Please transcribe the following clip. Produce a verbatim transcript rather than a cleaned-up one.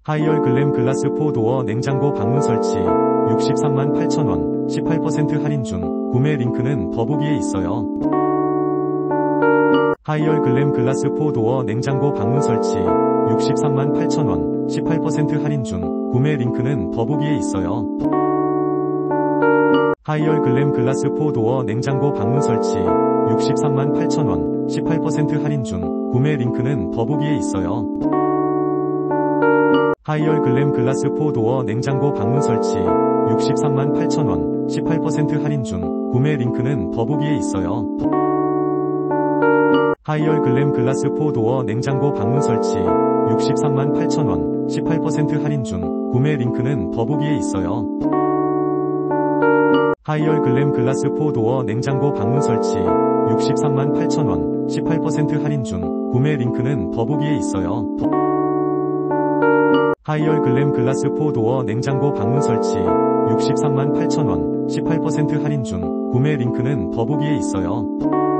하이얼 글램 글라스 포 도어 냉장고 방문 설치 육십삼만 팔천 원 십팔 퍼센트 할인 중. 구매 링크는 더보기에 있어요. 하이얼 글램 글라스 포 도어 냉장고 방문 설치 육십삼만 팔천 원 십팔 퍼센트 할인 중. 구매 링크는 더보기에 있어요. 하이얼 글램 글라스 포 도어 냉장고 방문 설치 육십삼만 팔천 원 십팔 퍼센트 할인 중. 구매 링크는 더보기에 있어요. 하이얼 글램 글라스 포 도어 냉장고 방문 설치 육십삼만 팔천 원 십팔 퍼센트 할인 중. 구매 링크는 더보기에 있어요. 하이얼 글램 글라스 포 도어 냉장고 방문 설치 육십삼만 팔천 원 십팔 퍼센트 할인 중. 구매 링크는 더보기에 있어요. 하이얼 글램 글라스 포 도어 냉장고 방문 설치 육십삼만 팔천 원 십팔 퍼센트 할인 중. 구매 링크는 더보기에 있어요. 하이얼 글램 글라스 포 도어 냉장고 방문 설치 육십삼만 팔천 원 십팔 퍼센트 할인 중. 구매 링크는 더보기에 있어요.